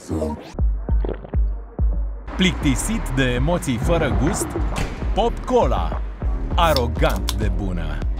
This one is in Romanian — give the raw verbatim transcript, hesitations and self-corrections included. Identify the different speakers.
Speaker 1: Plictisit de emoții fără gust? Pop Cola. Arogant de bună!